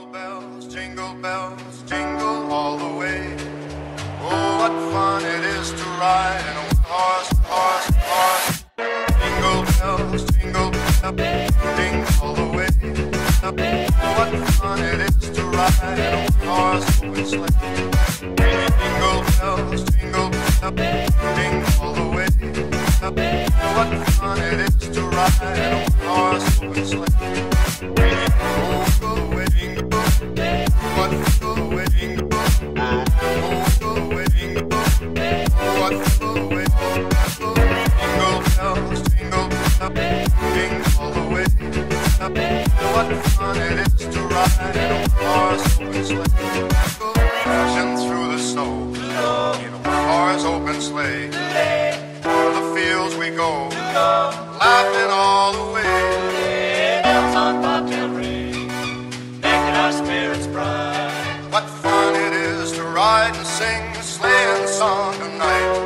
jingle bells, jingle all the way. Oh, what fun it is to ride in a horse, horse, horse. Jingle bells, jingle bells, jingle all the way. Oh, what fun it is to ride in a horse open sleigh. Jingle bells, jingle bells, jingle all the way. Oh, what fun it is to ride in a horse open sleigh. Oh, go away, jingle bells. What go away, jingle bells. Oh, go away, jingle bells. What go away, jingle bells, jingle bells, jingle all the way. What fun it is to ride in a horse open sleigh. Crashing through the snow in a horse open sleigh. O'er the fields we go, laughing all the way. Bells on bobtail ring, making our spirits bright. What fun it is to ride and sing a sleighing song tonight.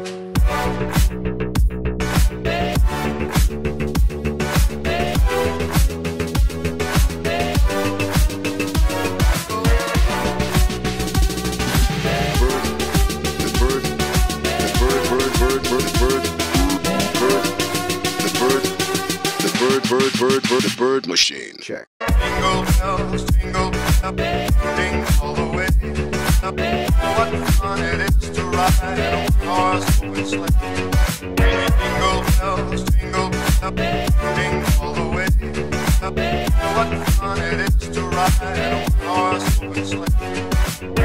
Bird machine. Check. Jingle bells, jingle bells, jingle all the way. What fun it is to ride in a horse open sleigh. Jingle bells, jingle bells, jingle all the way. What fun it is to ride in a horse open sleigh.